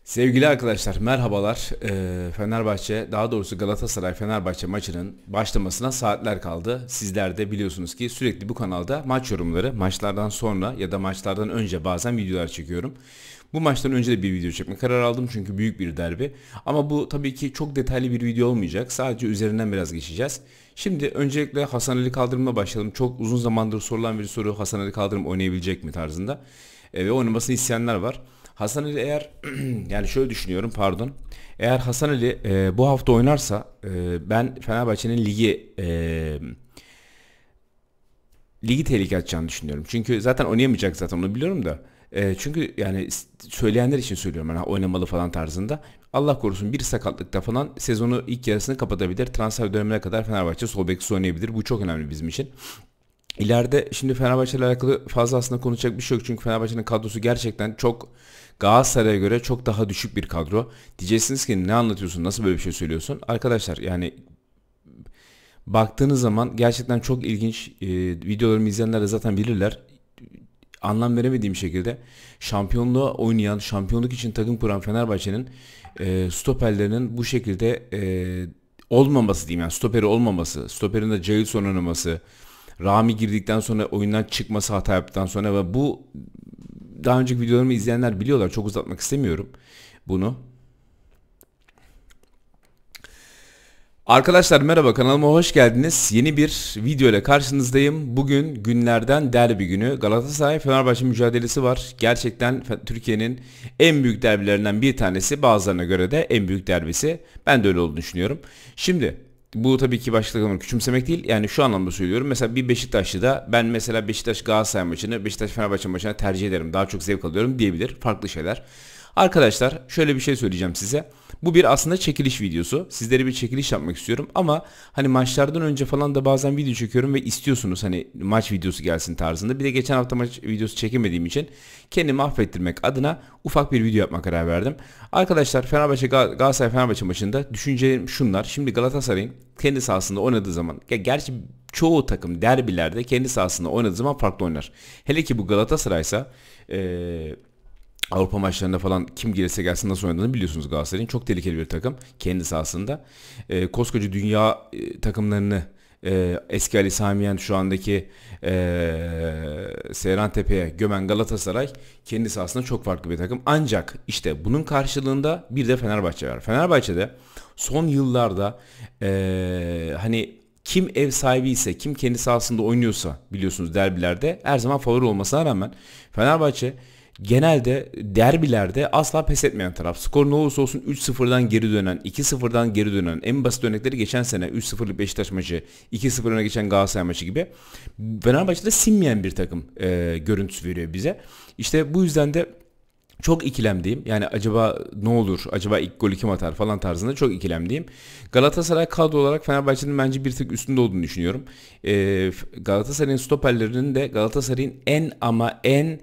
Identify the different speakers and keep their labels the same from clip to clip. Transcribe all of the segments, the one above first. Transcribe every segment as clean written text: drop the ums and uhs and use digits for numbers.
Speaker 1: Sevgili arkadaşlar merhabalar. Fenerbahçe, daha doğrusu Galatasaray Fenerbahçe maçının başlamasına saatler kaldı. Sizler de biliyorsunuz ki sürekli bu kanalda maç yorumları, maçlardan sonra ya da maçlardan önce bazen videolar çekiyorum. Bu maçtan önce de bir video çekme kararı aldım çünkü büyük bir derbi. Ama bu tabii ki çok detaylı bir video olmayacak. Sadece üzerinden biraz geçeceğiz. Şimdi öncelikle Hasan Ali Kaldırım'la başlayalım. Çok uzun zamandır sorulan bir soru, Hasan Ali Kaldırım oynayabilecek mi tarzında. Ve oynamasını isteyenler var. Hasan Ali eğer yani şöyle düşünüyorum, pardon. Eğer Hasan Ali bu hafta oynarsa ben Fenerbahçe'nin ligi tehlikeye atacağını düşünüyorum. Çünkü zaten oynayamayacak, zaten onu biliyorum da. Çünkü yani söyleyenler için söylüyorum, yani oynamalı falan tarzında. Allah korusun bir sakatlıkta falan sezonu ilk yarısını kapatabilir. Transfer dönemine kadar Fenerbahçe sol beksiz oynayabilir. Bu çok önemli bizim için. İleride şimdi Fenerbahçe ile alakalı fazla aslında konuşacak bir şey yok. Çünkü Fenerbahçe'nin kadrosu gerçekten çok, Galatasaray'a göre çok daha düşük bir kadro. Diyeceksiniz ki ne anlatıyorsun, nasıl böyle bir şey söylüyorsun? Arkadaşlar yani baktığınız zaman gerçekten çok ilginç, videolarımı izleyenler de zaten bilirler. Anlam veremediğim şekilde şampiyonluğa oynayan, şampiyonluk için takım kuran Fenerbahçe'nin stoperlerinin bu şekilde olmaması diyeyim, yani stoperi olmaması, stoperin de Jailson oynaması, Rami girdikten sonra oyundan çıkması, hata yaptıktan sonra, ve bu daha önceki videolarımı izleyenler biliyorlar. Çok uzatmak istemiyorum bunu. Arkadaşlar merhaba, kanalıma hoş geldiniz. Yeni bir video ile karşınızdayım. Bugün günlerden derbi günü. Galatasaray Fenerbahçe mücadelesi var. Gerçekten Türkiye'nin en büyük derbilerinden bir tanesi. Bazılarına göre de en büyük derbisi. Ben de öyle olduğunu düşünüyorum. Şimdi bu tabii ki başka takımları küçümsemek değil. Yani şu anlamda söylüyorum. Mesela bir Beşiktaşlı'da ben mesela Beşiktaş Galatasaray maçını Beşiktaş Fenerbahçe maçına tercih ederim. Daha çok zevk alıyorum diyebilir. Farklı şeyler. Arkadaşlar şöyle bir şey söyleyeceğim size. Bu bir aslında çekiliş videosu. Sizlere bir çekiliş yapmak istiyorum ama hani maçlardan önce falan da bazen video çekiyorum ve istiyorsunuz hani maç videosu gelsin tarzında. Bir de geçen hafta maç videosu çekemediğim için kendimi affettirmek adına ufak bir video yapma karar verdim. Arkadaşlar Galatasaray Fenerbahçe maçında düşüncelerim şunlar. Şimdi Galatasaray'ın kendi sahasında oynadığı zaman, gerçi çoğu takım derbilerde kendi sahasında oynadığı zaman farklı oynar. Hele ki bu Galatasaray'sa Avrupa maçlarında falan kim gelirse gelsin nasıl oynadığını biliyorsunuz Galatasaray'ın. Çok tehlikeli bir takım kendi sahasında. Koskoca dünya takımlarını, eski Ali Sami Yen, şu andaki Seyran Tepe'ye gömen Galatasaray kendi sahasında çok farklı bir takım. Ancak işte bunun karşılığında bir de Fenerbahçe var. Fenerbahçe'de son yıllarda hani kim ev sahibi ise, kim kendi sahasında oynuyorsa biliyorsunuz derbilerde her zaman favori olmasına rağmen Fenerbahçe genelde derbilerde asla pes etmeyen taraf. Skor ne olursa olsun 3-0'dan geri dönen, 2-0'dan geri dönen, en basit örnekleri geçen sene 3-0'lık Beşiktaş maçı, 2-0 öne geçen Galatasaray maçı gibi. Fenerbahçe'de sinmeyen bir takım görüntüsü veriyor bize. İşte bu yüzden de çok ikilemdeyim. Yani acaba ne olur? Acaba ilk golü kim atar falan tarzında çok ikilemdeyim. Galatasaray kadro olarak Fenerbahçe'nin bence bir tık üstünde olduğunu düşünüyorum. Galatasaray'ın stoperlerinin de Galatasaray'ın en ama en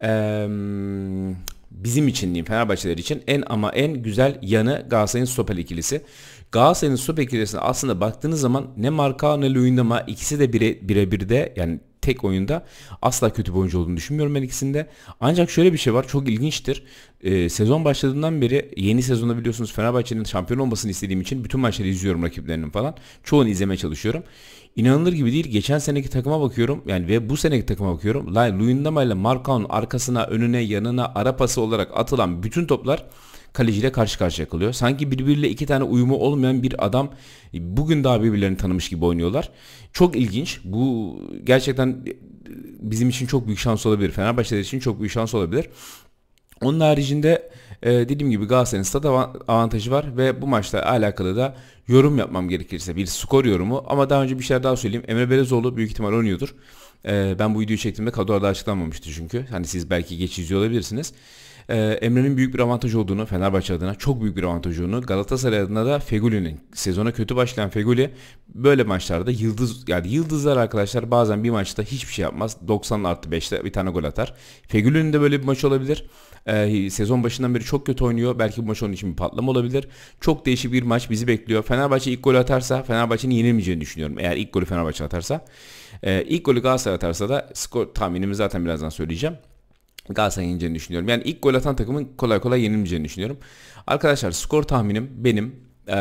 Speaker 1: bizim için diyeyim, Fenerbahçeler için en ama en güzel yanı Galatasaray'ın stoper ikilisi. Galatasaray'ın stoper ikilisine aslında baktığınız zaman ne Marcao ne Luyendama, ikisi de birebir de, yani tek oyunda asla kötü bir oyuncu olduğunu düşünmüyorum ben ikisinde. Ancak şöyle bir şey var, çok ilginçtir. Sezon başladığından beri, yeni sezonda biliyorsunuz Fenerbahçe'nin şampiyon olmasını istediğim için bütün maçları izliyorum, rakiplerinin falan. Çoğunu izlemeye çalışıyorum. İnanılır gibi değil. Geçen seneki takıma bakıyorum yani ve bu seneki takıma bakıyorum. Luyendama ile Marcao'nun arkasına, önüne, yanına ara pası olarak atılan bütün toplar kaleciyle karşı karşıya kalıyor. Sanki birbiriyle iki tane uyumu olmayan bir adam bugün daha birbirlerini tanımış gibi oynuyorlar. Çok ilginç. Bu gerçekten bizim için çok büyük şans olabilir. Fenerbahçeler için çok büyük şans olabilir. Onun haricinde dediğim gibi Galatasaray'ın stat avantajı var ve bu maçla alakalı da yorum yapmam gerekirse bir skor yorumu, ama daha önce bir şeyler daha söyleyeyim. Emre Belezoğlu büyük ihtimal oynuyordur. Ben bu videoyu çektiğimde kadroda açıklanmamıştı çünkü. Hani siz belki geç izliyor olabilirsiniz. Emre'nin büyük bir avantaj olduğunu, Fenerbahçe adına çok büyük bir avantaj olduğunu, Galatasaray adına da Fegüli'nin, sezona kötü başlayan Fegüli böyle maçlarda yıldız, yani yıldızlar arkadaşlar bazen bir maçta hiçbir şey yapmaz. 90+5'te bir tane gol atar. Fegüli'nin de böyle bir maç olabilir. Sezon başından beri çok kötü oynuyor. Belki bu maç onun için bir patlama olabilir. Çok değişik bir maç bizi bekliyor. Fenerbahçe ilk golü atarsa Fenerbahçe'nin yenilmeyeceğini düşünüyorum. Eğer ilk golü Fenerbahçe atarsa. İlk golü Galatasaray atarsa da skor tahminimi zaten birazdan söyleyeceğim. Galatasaray'ın yeneceğini düşünüyorum. Yani ilk gol atan takımın kolay kolay yenilmeyeceğini düşünüyorum. Arkadaşlar skor tahminim benim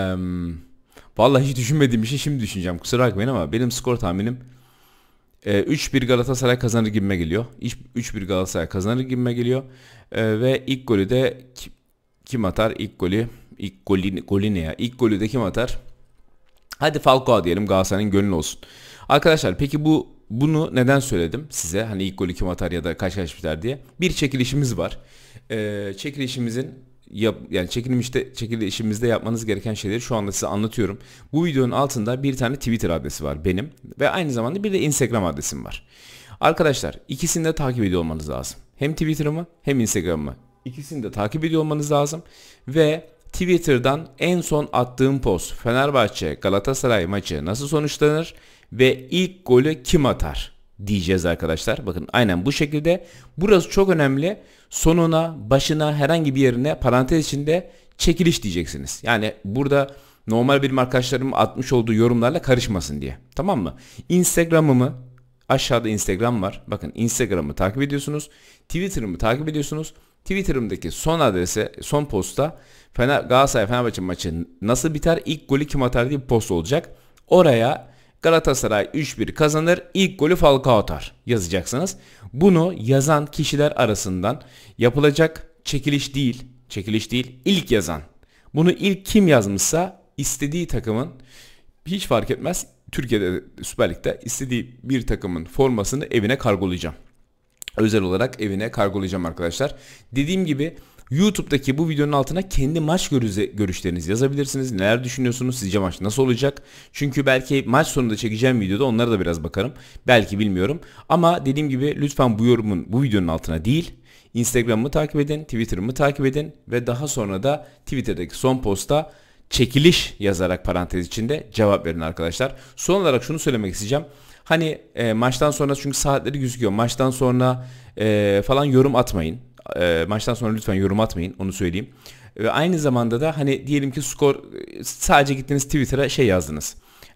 Speaker 1: vallahi hiç düşünmediğim bir şey şimdi düşüneceğim. Kusura bakmayın ama benim skor tahminim 3-1 Galatasaray kazanır gibime geliyor. 3-1 Galatasaray kazanır gibime geliyor. Ve ilk golü de kim atar? Golü ne ya? İlk golü de kim atar? Hadi Falcao diyelim, Galatasaray'ın gönlü olsun. Arkadaşlar peki bunu neden söyledim size? Hani ilk golü kim atar ya da kaç biter diye. Bir çekilişimiz var. Çekilişimizin yani çekilişimizde yapmanız gereken şeyleri şu anda size anlatıyorum. Bu videonun altında bir tane Twitter adresi var benim ve aynı zamanda bir de Instagram adresim var. Arkadaşlar ikisini de takip ediyor olmanız lazım. Hem Twitter'ımı hem Instagram'ımı. İkisini de takip ediyor olmanız lazım ve Twitter'dan en son attığım post Fenerbahçe Galatasaray maçı nasıl sonuçlanır ve ilk golü kim atar diyeceğiz arkadaşlar. Bakın aynen bu şekilde. Burası çok önemli. Sonuna, başına, herhangi bir yerine parantez içinde çekiliş diyeceksiniz. Yani burada normal benim arkadaşlarım atmış olduğu yorumlarla karışmasın diye. Tamam mı? Instagram'ımı, aşağıda Instagram var. Bakın Instagram'ı takip ediyorsunuz. Twitter'ımı takip ediyorsunuz. Twitter'ımdaki son adrese, son posta Galatasaray Fenerbahçe maçı nasıl biter, ilk golü kim atar diye bir post olacak. Oraya Galatasaray 3-1 kazanır, ilk golü Falcao atar yazacaksınız. Bunu yazan kişiler arasından yapılacak çekiliş değil, ilk yazan. Bunu ilk kim yazmışsa istediği takımın, hiç fark etmez, Türkiye'de Süper Lig'de istediği bir takımın formasını evine kargolayacağım. Özel olarak evine kargolayacağım arkadaşlar. Dediğim gibi YouTube'daki bu videonun altına kendi maç görüşlerinizi yazabilirsiniz. Neler düşünüyorsunuz? Sizce maç nasıl olacak? Çünkü belki maç sonunda çekeceğim videoda onlara da biraz bakarım. Belki, bilmiyorum. Ama dediğim gibi lütfen bu videonun altına değil, Instagram'ımı takip edin, Twitter'ımı takip edin ve daha sonra da Twitter'daki son posta çekiliş yazarak parantez içinde cevap verin arkadaşlar. Son olarak şunu söylemek isteyeceğim. Hani maçtan sonra, çünkü saatleri gözüküyor. Maçtan sonra falan yorum atmayın. Maçtan sonra lütfen yorum atmayın. Onu söyleyeyim. Ve aynı zamanda da hani diyelim ki sadece gittiniz Twitter'a yazdınız.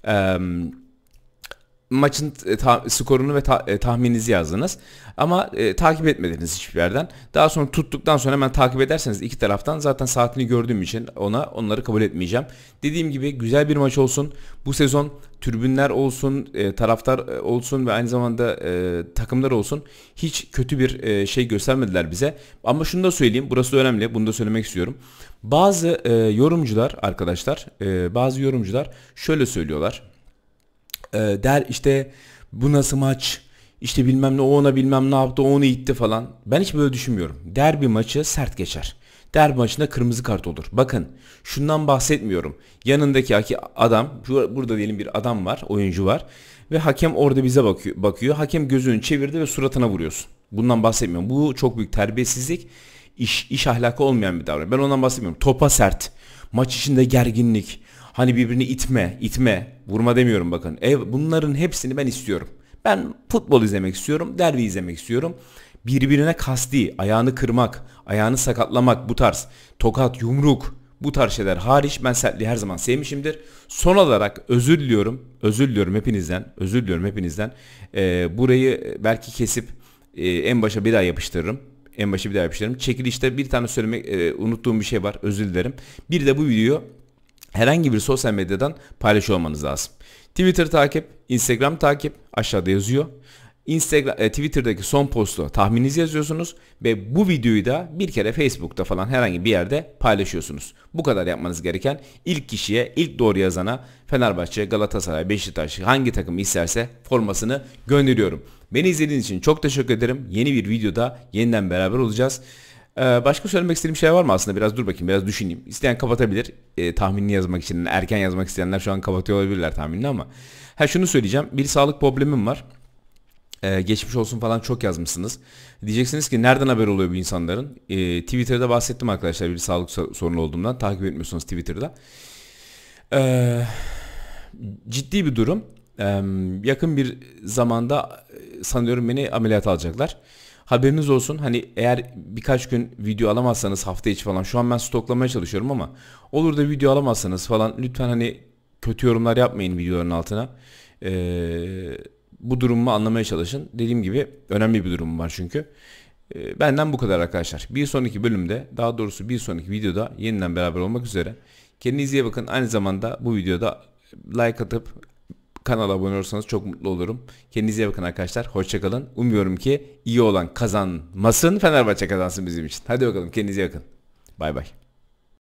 Speaker 1: Maçın skorunu ve tahmininizi yazdınız. Ama takip etmediniz hiçbir yerden. Daha sonra tuttuktan sonra hemen takip ederseniz iki taraftan, zaten saatini gördüğüm için onları kabul etmeyeceğim. Dediğim gibi güzel bir maç olsun. Bu sezon tribünler olsun, taraftar olsun ve aynı zamanda takımlar olsun hiç kötü bir şey göstermediler bize. Ama şunu da söyleyeyim, burası önemli, bunu da söylemek istiyorum. Bazı yorumcular arkadaşlar, bazı yorumcular şöyle söylüyorlar. Der işte bu nasıl maç, işte bilmem ne, o ona bilmem ne yaptı, o onu itti falan. Ben hiç böyle düşünmüyorum. Derbi maçı sert geçer. Derbi maçında kırmızı kart olur. Bakın şundan bahsetmiyorum. Yanındaki adam, burada diyelim bir adam var, oyuncu var ve hakem orada bize bakıyor. Hakem gözünü çevirdi ve suratına vuruyorsun. Bundan bahsetmiyorum. Bu çok büyük terbiyesizlik, iş ahlakı olmayan bir davranış. Ben ondan bahsetmiyorum. Topa sert, maç içinde gerginlik, hani birbirini itme, vurma demiyorum bakın. Bunların hepsini ben istiyorum. Ben futbol izlemek istiyorum, derbi izlemek istiyorum. Birbirine kasti, ayağını kırmak, ayağını sakatlamak, bu tarz tokat, yumruk, bu tarz şeyler hariç ben sertliği her zaman sevmişimdir. Son olarak özür diliyorum hepinizden. Burayı belki kesip en başa bir daha yapıştırırım. Çekilişte bir tane söylemek unuttuğum bir şey var, özür dilerim. Bir de bu videoyu herhangi bir sosyal medyadan paylaşıyor olmanız lazım. Twitter takip, Instagram takip aşağıda yazıyor. Twitter'daki son postu tahmininizi yazıyorsunuz ve bu videoyu da bir kere Facebook'ta falan herhangi bir yerde paylaşıyorsunuz. Bu kadar yapmanız gereken, ilk kişiye, ilk doğru yazana Fenerbahçe, Galatasaray, Beşiktaş hangi takım isterse formasını gönderiyorum. Beni izlediğiniz için çok teşekkür ederim. Yeni bir videoda yeniden beraber olacağız. Başka söylemek istediğim şey var mı aslında? Biraz dur bakayım, biraz düşüneyim. İsteyen kapatabilir. Tahminini yazmak için, erken yazmak isteyenler şu an kapatıyor olabilirler tahminini ama. Şunu söyleyeceğim. Bir sağlık problemim var. Geçmiş olsun falan çok yazmışsınız. Diyeceksiniz ki nereden haber oluyor bu insanların? Twitter'da bahsettim arkadaşlar bir sağlık sorunu olduğumdan. Takip etmiyorsunuz Twitter'da. Ciddi bir durum. Yakın bir zamanda sanıyorum beni ameliyata alacaklar. Haberiniz olsun, hani eğer birkaç gün video alamazsanız, hafta içi falan, şu an ben stoklamaya çalışıyorum ama olur da video alamazsanız falan lütfen hani kötü yorumlar yapmayın videoların altına. Bu durumumu anlamaya çalışın. Dediğim gibi önemli bir durum var çünkü. Benden bu kadar arkadaşlar. Bir sonraki bölümde, daha doğrusu bir sonraki videoda yeniden beraber olmak üzere. Kendinize iyi bakın. Aynı zamanda bu videoda like atıp kanala abone olursanız çok mutlu olurum. Kendinize iyi bakın arkadaşlar. Hoşça kalın. Umuyorum ki iyi olan kazanmasın, Fenerbahçe kazansın bizim için. Hadi bakalım, kendinize iyi bakın. Bay bay.